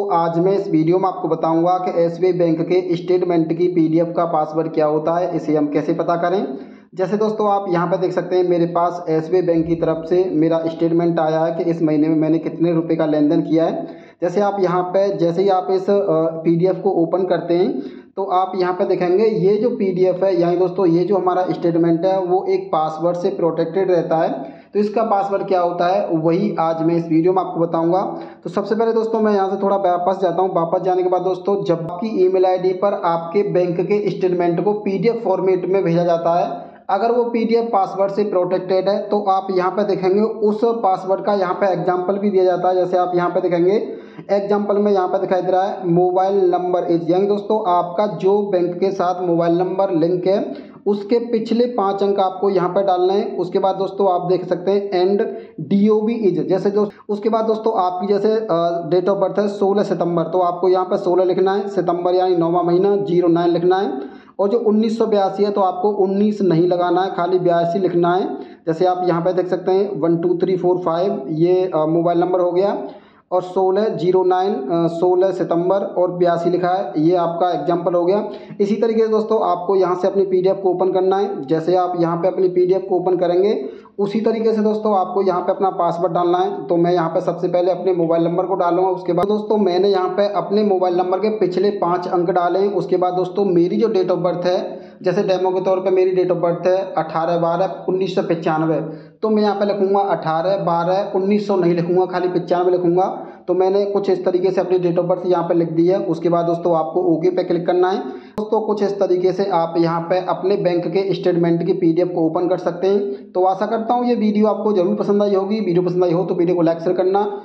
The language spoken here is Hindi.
आज मैं इस वीडियो में आपको बताऊंगा कि एसबीआई बैंक के स्टेटमेंट की पीडीएफ का पासवर्ड क्या होता है, इसे हम कैसे पता करें। जैसे दोस्तों आप यहां पर देख सकते हैं मेरे पास एसबीआई बैंक की तरफ से मेरा स्टेटमेंट आया है कि इस महीने में मैंने कितने रुपए का लेन देन किया है। जैसे आप यहाँ पे जैसे ही आप इस पीडीएफ को ओपन करते हैं तो आप यहाँ पे देखेंगे ये जो पीडीएफ है, यानी दोस्तों ये जो हमारा स्टेटमेंट है वो एक पासवर्ड से प्रोटेक्टेड रहता है। तो इसका पासवर्ड क्या होता है वही आज मैं इस वीडियो में आपको बताऊंगा। तो सबसे पहले दोस्तों मैं यहाँ से थोड़ा वापस जाता हूँ। वापस जाने के बाद दोस्तों जब आपकी ईमेल आईडी पर आपके बैंक के स्टेटमेंट को पीडीएफ फॉर्मेट में भेजा जाता है, अगर वो पीडीएफ पासवर्ड से प्रोटेक्टेड है तो आप यहाँ पे देखेंगे उस पासवर्ड का यहाँ पे एग्जांपल भी दिया जाता है। जैसे आप यहाँ पे देखेंगे एग्जांपल में यहाँ पे दिखाई दे रहा है मोबाइल नंबर इज, यानी दोस्तों आपका जो बैंक के साथ मोबाइल नंबर लिंक है उसके पिछले 5 अंक आपको यहाँ पे डालना है। उसके बाद दोस्तों आप देख सकते हैं एंड डीओबी इज, जैसे दोस्तों उसके बाद दोस्तों आपकी जैसे डेट ऑफ बर्थ है 16 सितंबर, तो आपको यहाँ पे 16 लिखना है, सितंबर यानी 9वां महीना 09 लिखना है। और जो 1982 है तो आपको 19 नहीं लगाना है, खाली 82 लिखना है। जैसे आप यहाँ पे देख सकते हैं 1 2 3 4 5 ये मोबाइल नंबर हो गया और 16 सितंबर और 82 लिखा है, ये आपका एग्जाम्पल हो गया। इसी तरीके से दोस्तों आपको यहाँ से अपनी पीडीएफ को ओपन करना है। जैसे आप यहाँ पे अपनी पीडीएफ को ओपन करेंगे उसी तरीके से दोस्तों आपको यहाँ पे अपना पासवर्ड डालना है। तो मैं यहाँ पे सबसे पहले अपने मोबाइल नंबर को डालूंगा। उसके बाद दोस्तों मैंने यहाँ पे अपने मोबाइल नंबर के पिछले 5 अंक डाले। उसके बाद दोस्तों मेरी जो डेट ऑफ बर्थ है, जैसे डेमो के तौर पे मेरी डेट ऑफ बर्थ है 18/12/1995, तो मैं यहाँ पे लिखूंगा 18/12/1900 नहीं लिखूंगा, खाली 95 लिखूंगा। तो मैंने कुछ इस तरीके से अपनी डेट ऑफ बर्थ यहाँ पे लिख दी है। उसके बाद दोस्तों आपको ओके पे क्लिक करना है। दोस्तों कुछ इस तरीके से आप यहाँ पे अपने बैंक के स्टेटमेंट की पीडीएफ को ओपन कर सकते हैं। तो आशा करता हूँ ये वीडियो आपको जरूर पसंद आई होगी। वीडियो पसंद आई हो तो वीडियो को लाइक शेयर करना।